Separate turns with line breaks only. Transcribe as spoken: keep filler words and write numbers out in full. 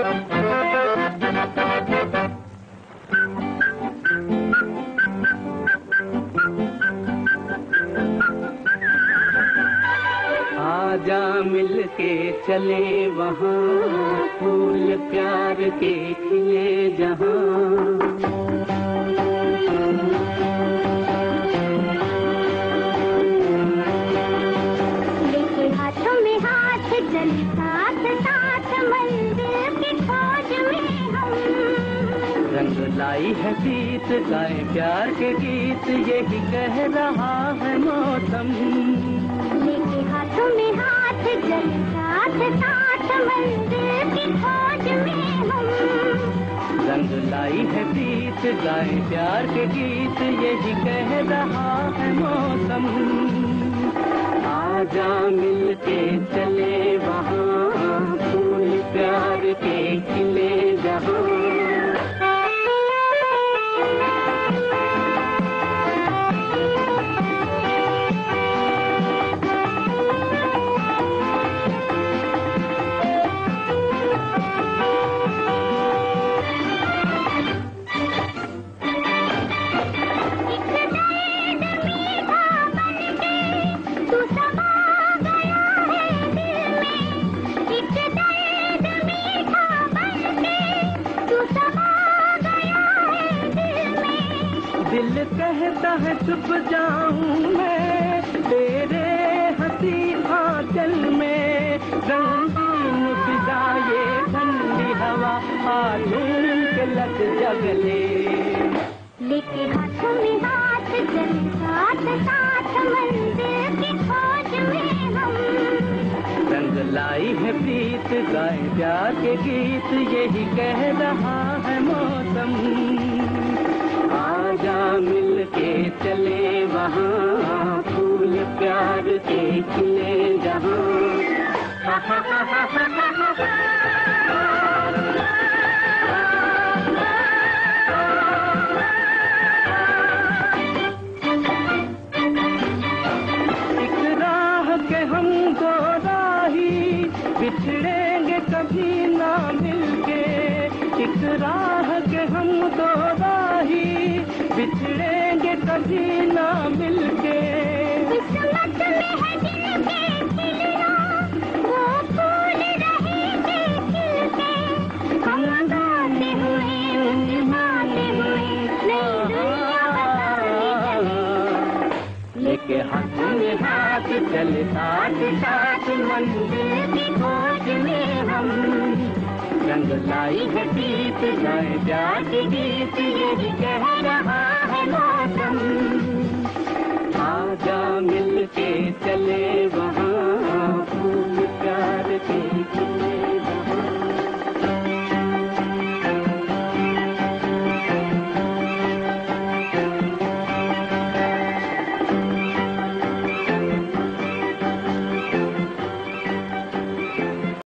आजा मिलके चले वहाँ, फूल प्यार के खिले जहाँ।
लेके हाथों में हाथ चल साथ साथ मंदिर की खोज में हम।
रंग लाई है गीत गाए प्यार के गीत, यही कह रहा है मौसम।
लेके हाथों में हाथ चल साथ साथ मंदिर की खोज में हम।
रंग लाई है गीत गाए प्यार के गीत, यही कह रहा है मौसम। आजा मिलके चले वहाँ, फूल प्यार के खिले जहाँ। दिल कहता है छुप जाऊं मैं तेरे हंसी आंचल में। रंगीन फिजा ये ठंडी हवा आलूर के लग जगले।
लेके हाथों में हाथ चल साथ साथ मंदिर की खोज में हम।
रंग लाई है प्रीत गाए प्यार के गीत, यही कह रहा है मौसम। आजा मिलके चले वहाँ, फूल प्यार के खिले जहाँ। एक राह के हम दो राही, बिछड़ेंगे कभी ना मिलके। एक राह के हम दो राही, बिछड़ेंगे कभी ना मिलके।
किस्मत में है जिनके खिलना, वो फूल रहेंगे खिलके। हम गाते हुए मुस्कुराते हुए नई दुनिया बताएंगे।
लेके हाथ में हाथ चले साथ साथ मंदिर की खोज में हम। रंग लाई है गीत गाए प्यार के गीत, यही कह रहा है मौसम।